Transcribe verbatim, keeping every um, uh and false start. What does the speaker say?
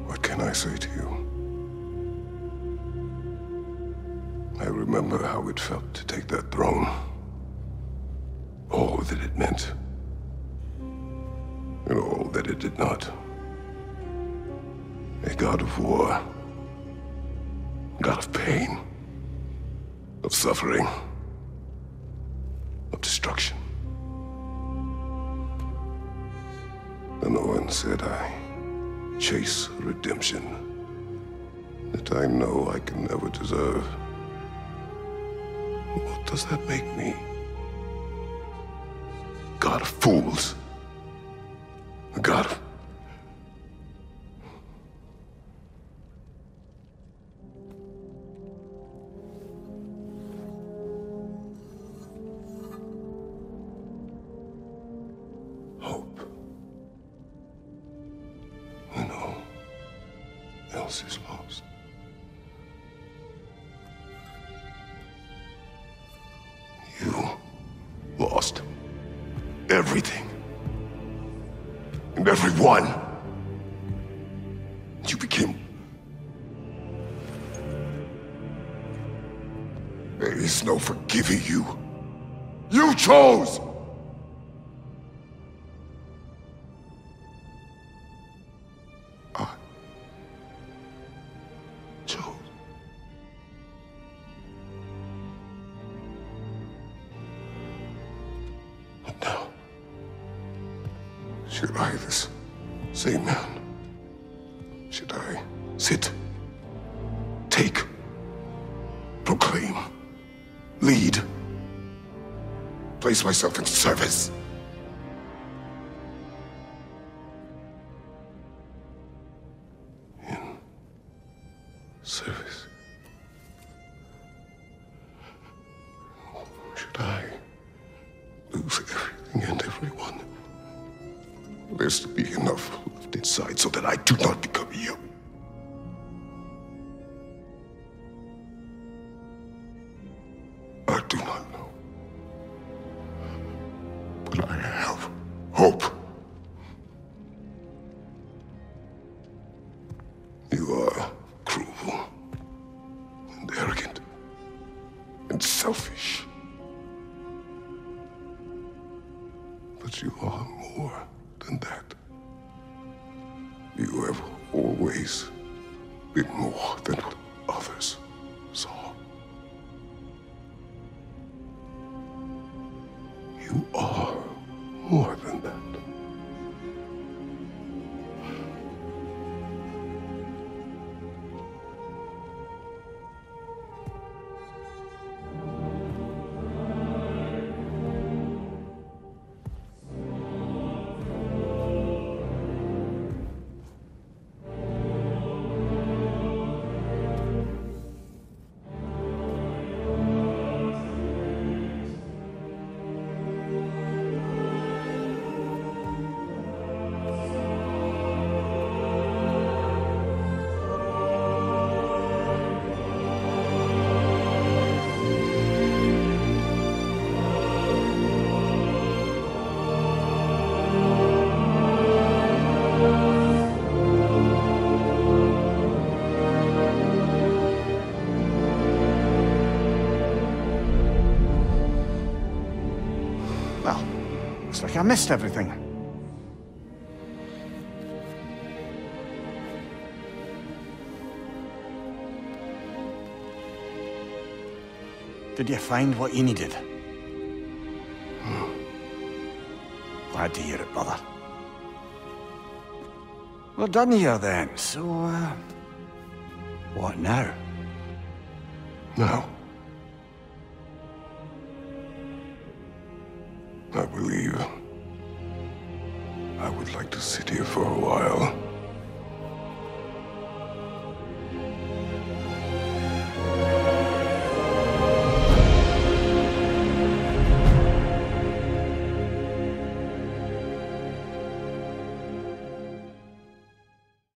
What can I say to you? I remember how it felt to take that throne. All that it meant. And all that it did not. A god of war. A god of pain. Of suffering. Of destruction. And Owen said I chase a redemption that I know I can never deserve. What does that make me? God of fools. A god of... hope. When all else is lost. You lost everything. And everyone. You became... There is no forgiving you. You chose! I chose. But now, should I, this same man, should I sit, take, proclaim, lead, place myself in service? In service? Should I lose everything and everyone? There's to be enough left inside so that I do not become you. I do not know. But I have hope. You are cruel and arrogant and selfish. But you are more than that. You have always been more than what others saw. You are more than that. Well, looks like I missed everything. Did you find what you needed? Hmm. Glad to hear it, brother. We're done here then, so, uh... what now? Now, I believe I would like to sit here for a while.